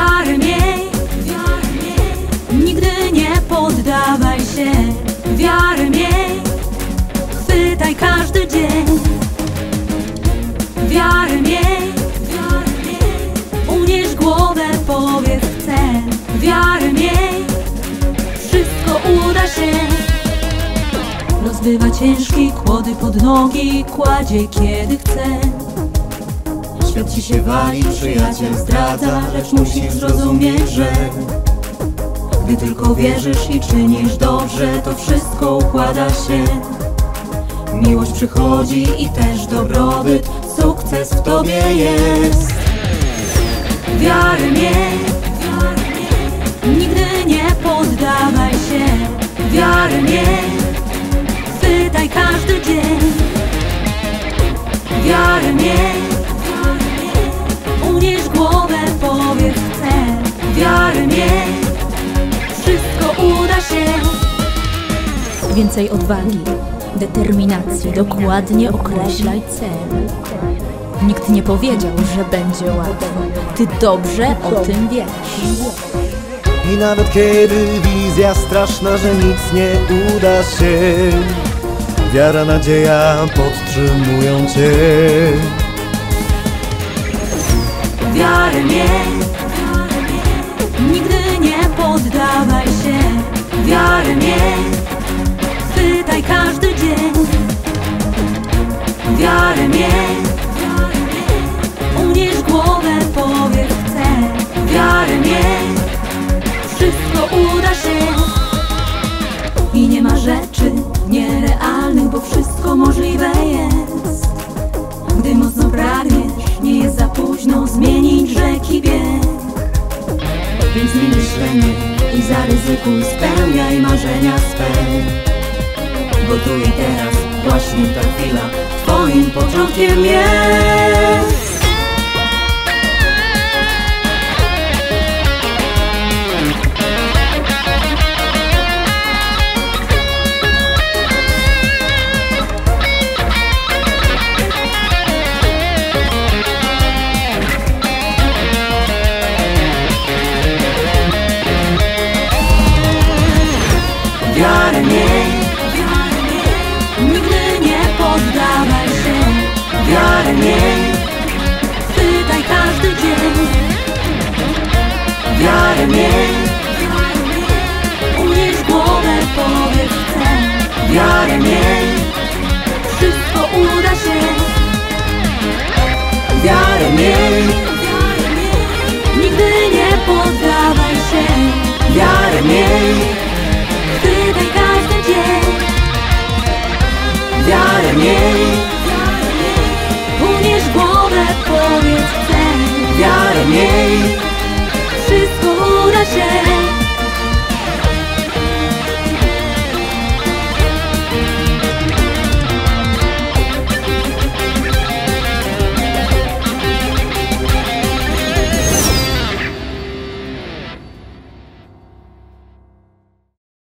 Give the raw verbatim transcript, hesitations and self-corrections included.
Wiarę miej, wiarę miej, nigdy nie poddawaj się. Wiarę miej, chwytaj każdy dzień. Wiarę miej, wiarę miej, unieś głowę, powiedz chcę. Wiarę miej, wszystko uda się. Rozbywa ciężkie kłody pod nogi, kładzie kiedy chce. Świat ci się wali, przyjaciel zdradza, lecz musisz zrozumieć, że gdy tylko wierzysz i czynisz dobrze, to wszystko układa się. Miłość przychodzi i też dobrobyt, sukces w tobie jest. Wiarę miej, wiarę miej, nigdy nie poddawaj się. Wiarę miej, chwytaj każdy dzień. Wiarę miej, unieś głowę, powiedz chcę. Wiarę miej, wszystko uda się. Więcej odwagi, determinacji, dokładnie określaj cel. Nikt nie powiedział, że będzie łatwo. Ty dobrze o tym wiesz. I nawet kiedy wizja straszna, że nic nie uda się, wiara, nadzieja podtrzymują cię. Wiarę miej, nigdy nie poddawaj się. Wiarę miej, chwytaj każdy dzień. Wiarę miej, unieś głowę, powiedz chcę. Wiarę miej, wszystko uda się. I nie ma rzeczy nierealnych, bo wszystko możliwe jest. Gdy mocno pragniesz, nie jest za późno zmienić rzeki bieg. Więc zmień myślenie i zaryzykuj, spełniaj marzenia swe. Bo tu i teraz właśnie ta chwila twoim początkiem jest. Wiarę miej, nigdy nie poddawaj się. Wiarę miej, chwytaj każdy dzień. Wiarę miej, unieś głowę, powiedz chcę. Wiarę miej, wszystko uda się. Wiarę miej, nigdy nie poddawaj się. Wiarę miej, chwytaj każdy dzień. Wiarę miej,